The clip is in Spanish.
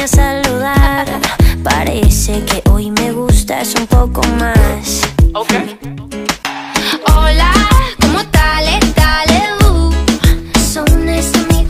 a saludar. Parece que hoy me gustas un poco más. Okay.